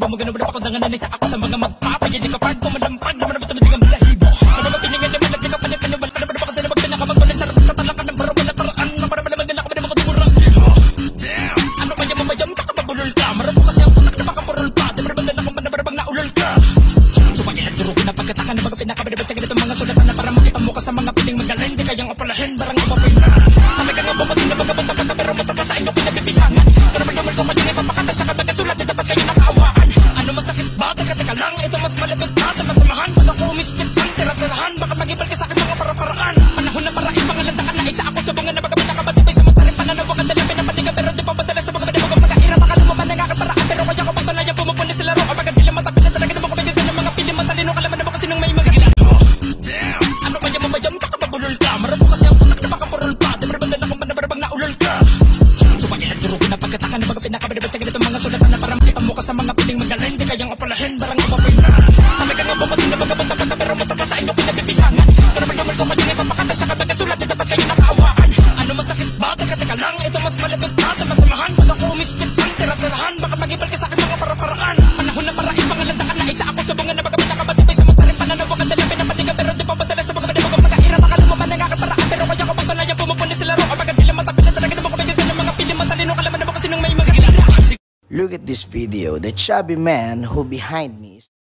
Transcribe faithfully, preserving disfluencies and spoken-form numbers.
Bumagano ba na pakundangan na nisa ako sa mga magpapayin ni kapag kumalampag naman na matamidig ang balahibo. Ano ba piningan niya malagay ka panipaniwal pa na ba na bakit na magpinakamatulin sa tatalakan ng baro wala paraan na para malaman nila ako na makatulong. Ano pa yung mamayam baka mabulol ka marabo kasi ang putak na baka purol pa di ba naman nila kung manabarabang naulol ka. Sumailan durugin na pagkatakan ng mga pinakabalibat sa ganitong mga sulatan na para makita mo ka sa mga piling magaling di kayang apalahin barang umapay na. Kami ka nga bukod na pagkapunta ka pero matapa sa inyo pinabibisangan. Pero magdamol ko madingay papakata sa katagasulat di dapat kayo nakaawaan. Ano masakit ba? Teka teka lang ito mas malapit na tamatamahan. Pag ako umispit ang tira-tirahan baka mag-ibal ka sa akin mga para-paraan. Panahon na para ipangalandakan na isa ako sa mga nabagabit na kabatibay sa magsaring pananawagan na pinapaniga pero di pa padala sa mga badabagang pag-aira baka lumaban ang aking paraan. Pero kaya ko pagtunayan pumupunin sila ro kapag di lang matapin na talaga naman kumigil ng mga piling matalino kalaman naman kasi nung may magilan. Ano kaya mamayam baka mabulol ka marabo kasi ang putak na baka purol pa di ba naman akong manabarabang naulol ka. Sumailan durugin na pagkatakan ng mga pinakabalibat sa ganitong mga sulatan na para makita mo ka sa mga piling magaling di kayang apalahin barang umapay na. Kami ka nga bukod na pagkapunta ka pero matapa sa inyo pinabibisangan. Pero magdamol ko madingay papakata sa katagasulat di dapat kayo nakaawaan. Ano masakit ba? Teka teka lang ito mas malapit na tamatamahan. Pag ako umispit ang tira-tirahan baka mag-ibal ka sa akin mga para-paraan. Panahon na para ipangalandakan na isa ako sa mga nabagabit na kabatibay sa magsaring pananawagan na pinapaniga pero di pa padala sa mga badabagang pag-aira baka lumaban ang aking paraan. Pero kaya ko pagtunayan pumupunin sila ro kapag di lang matapin na talaga naman kumigil ng mga piling matalino kalaman naman kasi nung may magilan. Look at this video. The chubby man who behind me